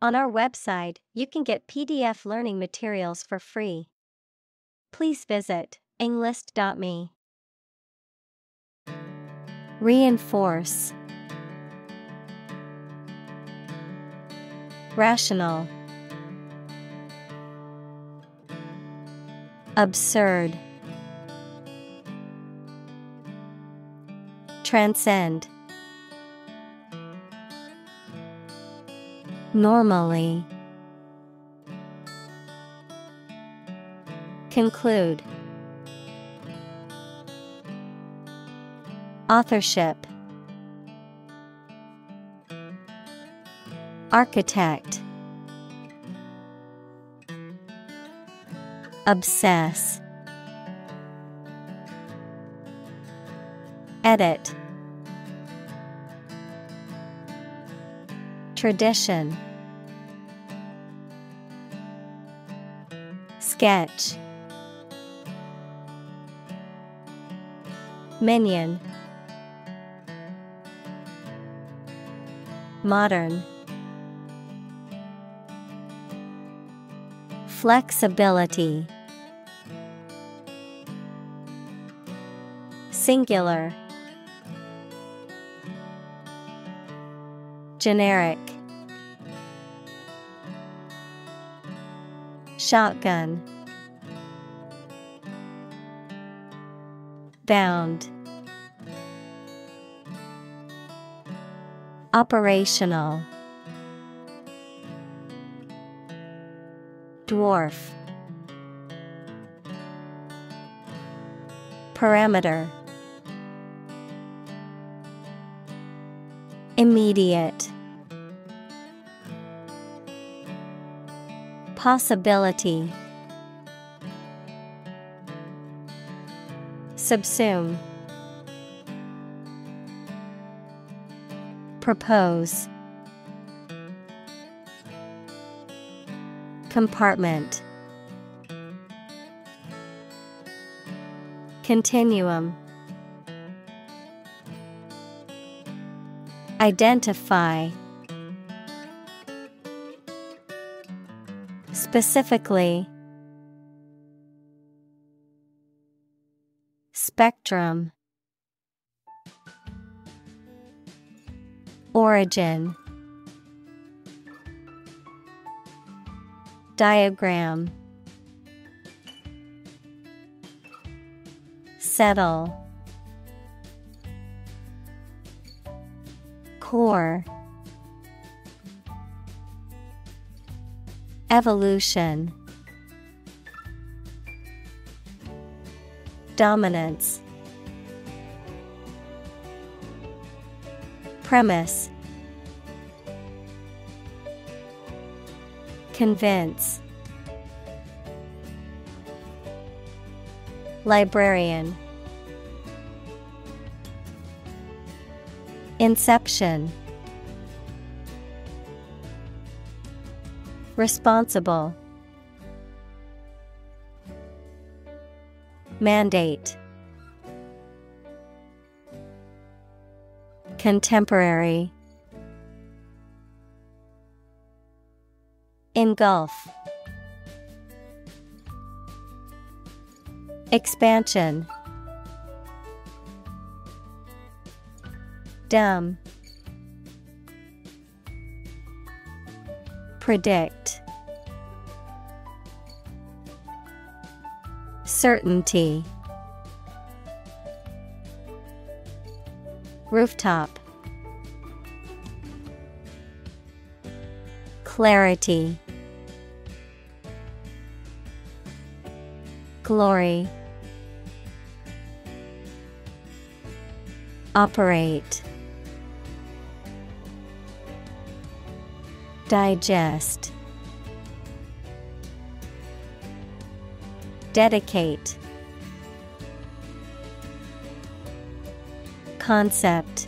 On our website, you can get PDF learning materials for free. Please visit englist.me. Reinforce. Rational. Absurd. Transcend. Normally. Conclude. Authorship. Architect. Obsess. Edit. Tradition. Sketch. Minion. Modern. Flexibility. Singular. Generic. Shotgun. Bound. Operational. Dwarf. Parameter. Immediate. Possibility. Subsume. Propose. Compartment. Continuum. Identify. Specifically. Spectrum. Origin. Diagram. Settle. Core. Evolution. Dominance. Premise. Convince. Librarian. Inception. Responsible. Mandate. Contemporary. Engulf. Expansion. Dumb. Predict. Certainty. Rooftop. Clarity. Glory. Operate. Digest. Dedicate. Concept.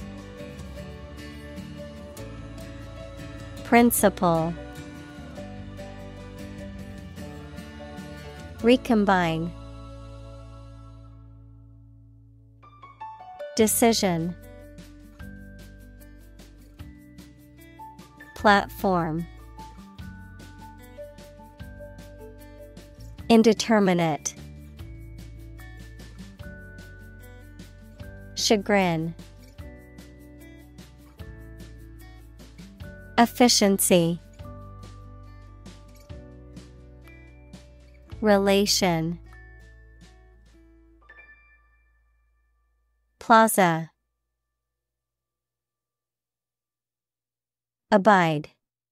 Principle. Recombine. Decision. Platform. Indeterminate. Chagrin. Efficiency. Relation. Plaza. Abide.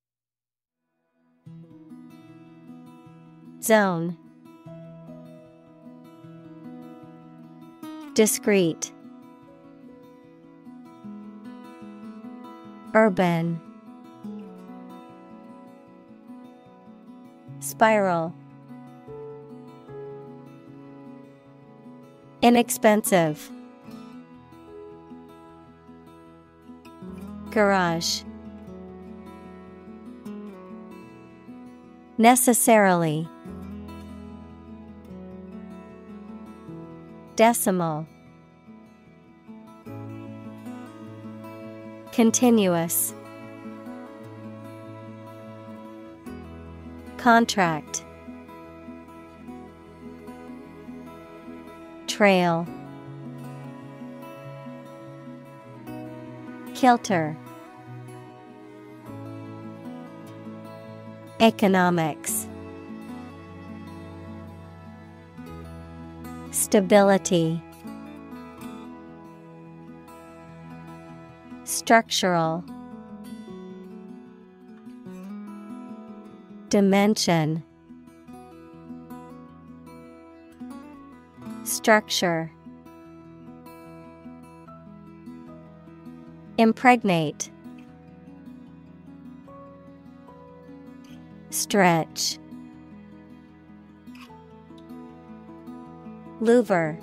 Zone. Discrete. Urban. Spiral. Inexpensive. Garage. Necessarily. Decimal. Continuous. Contract. Trail. Kilter. Economics. Stability. Structural. Dimension. Structure. Impregnate. Stretch. Louver.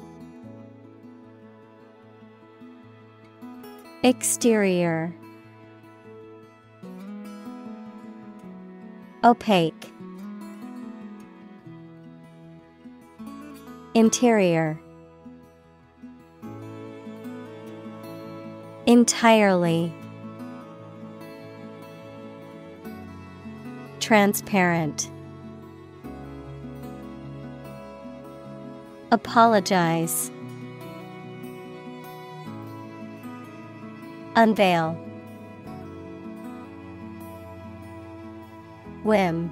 Exterior. Opaque. Interior. Entirely. Transparent. Apologize. Unveil. Whim.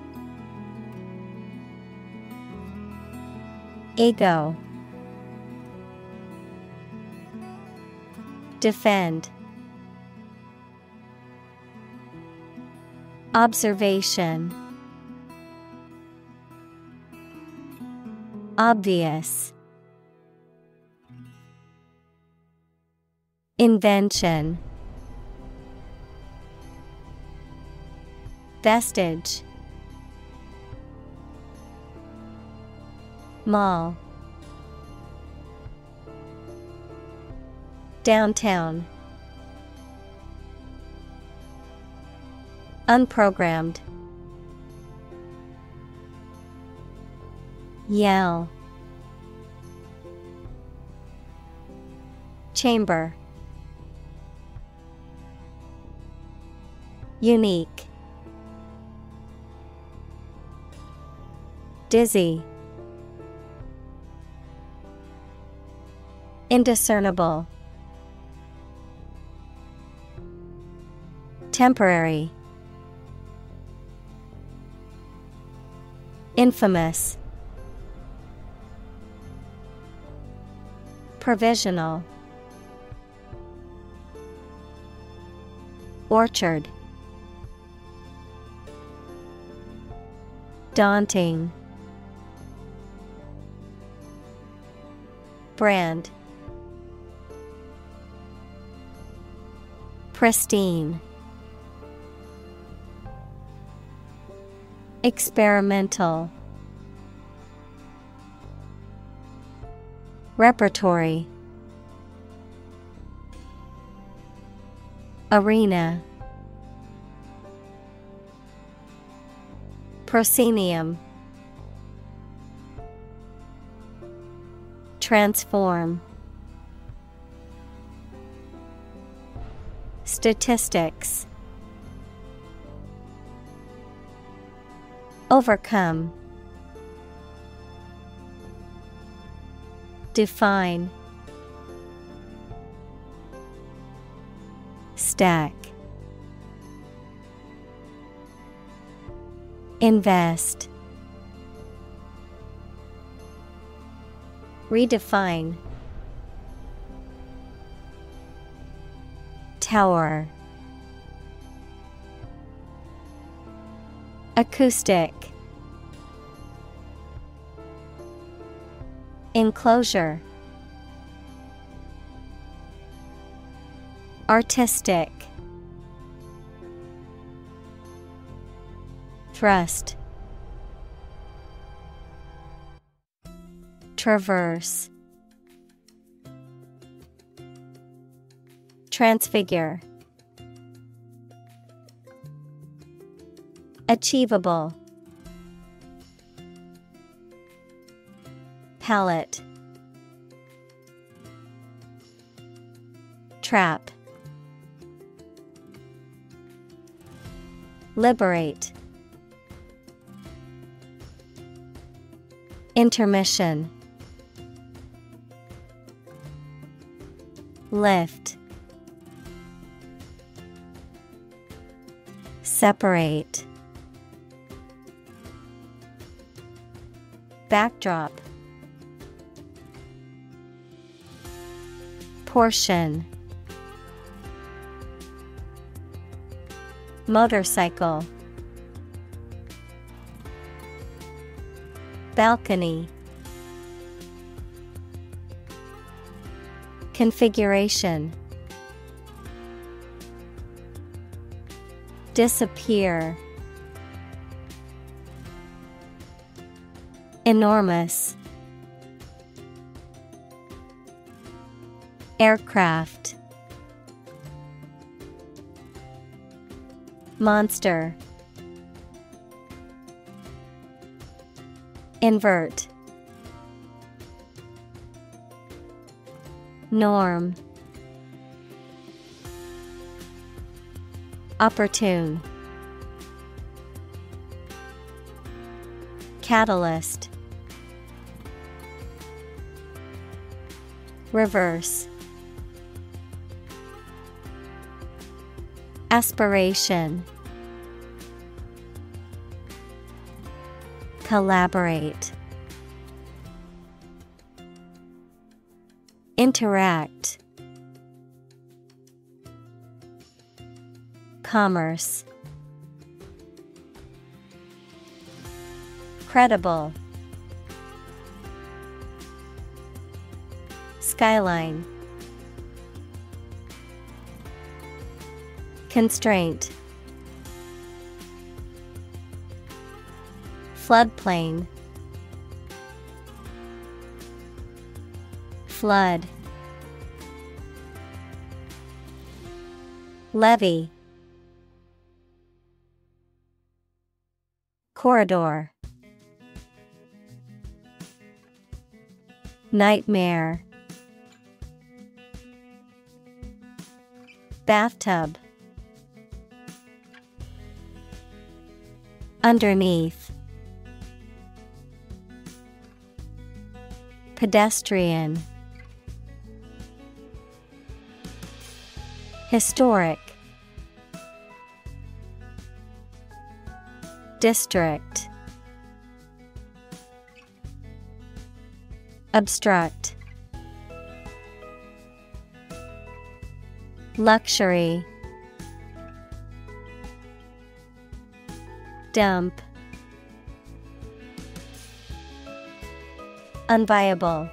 Ego. Defend. Observation. Obvious. Invention. Vestige. Mall. Downtown. Unprogrammed. Yell. Chamber. Unique. Dizzy. Indiscernible. Temporary. Infamous. Provisional. Orchard. Daunting. Brand. Pristine. Experimental. Repertory. Arena. Proscenium. Transform. Statistics. Overcome. Define. Stack. Invest. Redefine. Tower. Acoustic. Enclosure. Artistic. Thrust. Traverse. Transfigure. Achievable. Palette. Trap. Liberate. Intermission. Lift. Separate. Backdrop. Portion. Motorcycle. Balcony. Configuration. Disappear. Enormous. Aircraft. Monster. Invert. Norm. Opportune. Catalyst. Reverse. Aspiration. Collaborate. Interact. Commerce. Credible. Skyline. Constraint. Floodplain. Flood. Levee. Corridor. Nightmare. Bathtub. Underneath. Pedestrian. Historic. District. Obstruct. Luxury. Dump. Unviable.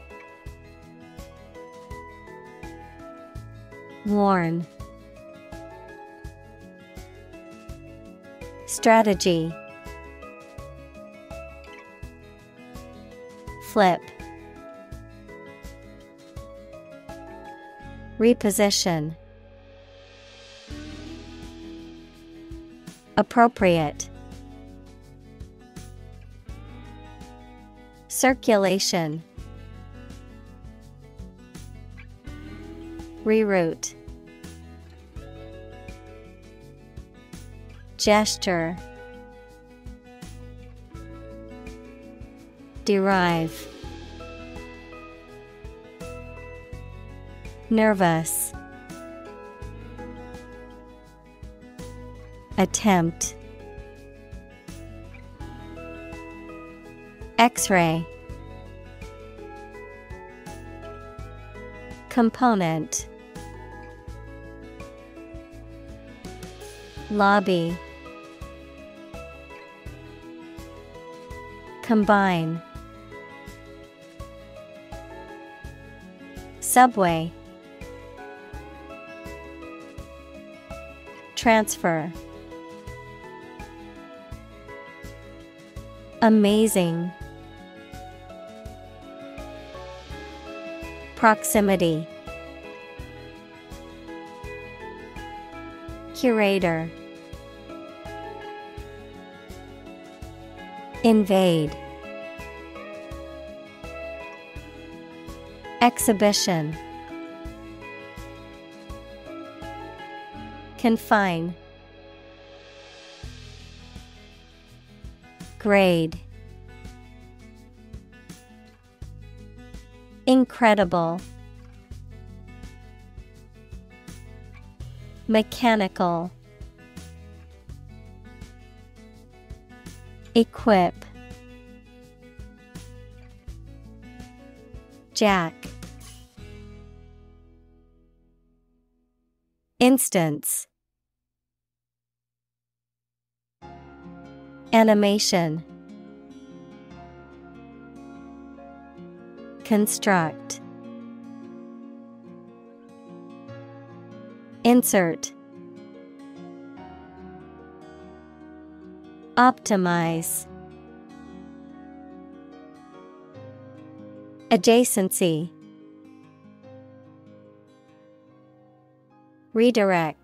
Warn. Strategy. Flip. Reposition. Appropriate. Circulation. Reroute. Gesture. Derive. Nervous. Attempt. X-ray. Component. Lobby. Combine. Subway. Transfer. Amazing. Proximity. Curator. Invade. Exhibition. Confine. Grade. Incredible. Mechanical. Equip. Jack. Instance. Animation. Construct. Insert. Optimize. Adjacency. Redirect.